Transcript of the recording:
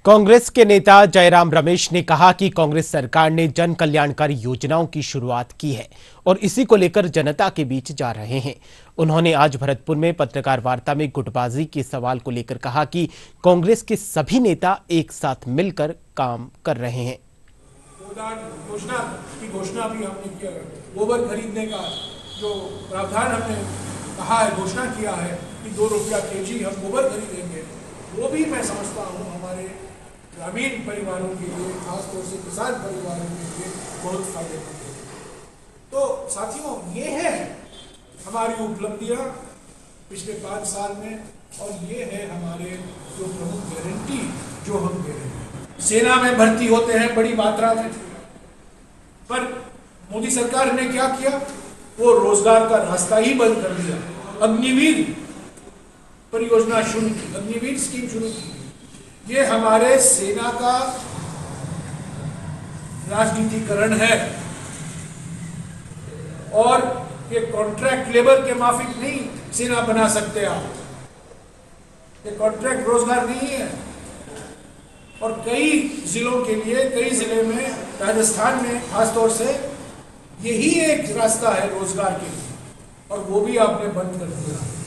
कांग्रेस के नेता जयराम रमेश ने कहा कि कांग्रेस सरकार ने जन कल्याणकारी योजनाओं की शुरुआत की है और इसी को लेकर जनता के बीच जा रहे हैं। उन्होंने आज भरतपुर में पत्रकार वार्ता में गुटबाजी के सवाल को लेकर कहा कि कांग्रेस के सभी नेता एक साथ मिलकर काम कर रहे हैं। योजना की घोषणा भी हमने किया, गोबर खरीदने का जो प्रावधान हमने कहा है, घोषणा किया है कि 2 रुपया केजी हम गोबर खरीदेंगे, वो भी मैं समझता हूँ हमारे ग्रामीण परिवारों के लिए, खासतौर से किसान परिवारों के लिए बहुत फायदेमंद है। तो साथियों, ये है हमारी उपलब्धियां पिछले 5 साल में, और ये है हमारे जो प्रमुख गारंटी जो हम दे रहे हैं। सेना में भर्ती होते हैं बड़ी मात्रा में, पर मोदी सरकार ने क्या किया? वो रोजगार का रास्ता ही बंद कर दिया। अग्निवीर परियोजना शुरू की, अग्निवीर स्कीम शुरू की। ये हमारे सेना का राजनीतिकरण है, और ये कॉन्ट्रैक्ट लेबर के माफिक नहीं सेना बना सकते आप, ये कॉन्ट्रैक्ट रोजगार नहीं है। और कई जिलों के लिए, कई जिले में, राजस्थान में खासतौर से यही एक रास्ता है रोजगार के लिए, और वो भी आपने बंद कर दिया।